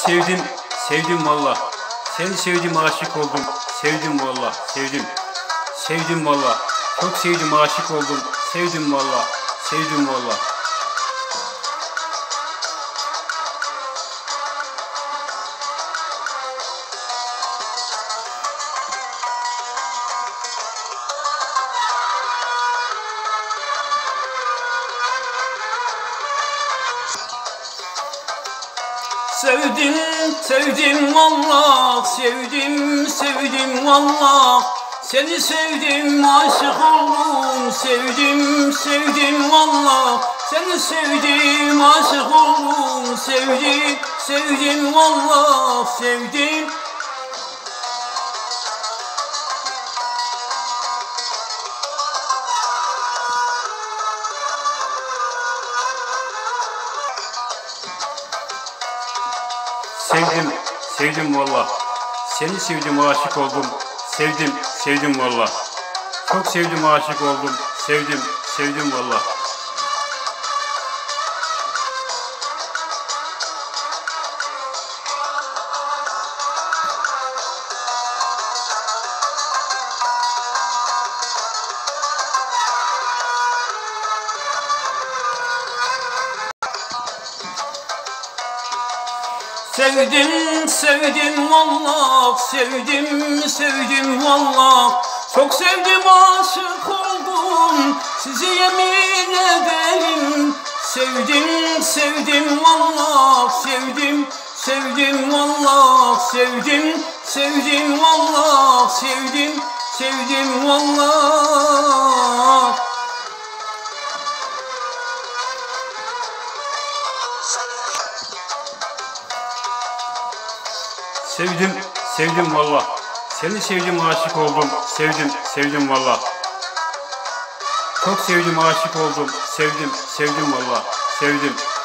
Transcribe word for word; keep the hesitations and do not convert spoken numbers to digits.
Sevdim, sevdim valla. Seni sevdim, aşık oldum. Sevdim valla, sevdim. Sevdim valla. Çok sevdim, aşık oldum. Sevdim valla, sevdim valla. Sevdim, sevdim valla, sevdim, sevdim valla. Seni sevdim, aşık oldum. Sevdim, sevdim valla. Seni sevdim, aşık oldum. Sevdim, sevdim valla, sevdim. Sevdim, sevdim valla. Seni sevdim, aşık oldum. Sevdim, sevdim valla. Çok sevdim, aşık oldum. Sevdim, sevdim valla. Sevdim, sevdim valla, sevdim, sevdim valla. Çok sevdim, aşık oldum, sizi yemin ederim. Sevdim, sevdim valla, sevdim, sevdim valla. Sevdim, sevdim valla, sevdim, sevdim valla. Sevdim, sevdim valla. Seni sevdim, aşık oldum. Sevdim, sevdim valla. Çok sevdim, aşık oldum. Sevdim, sevdim valla. Sevdim.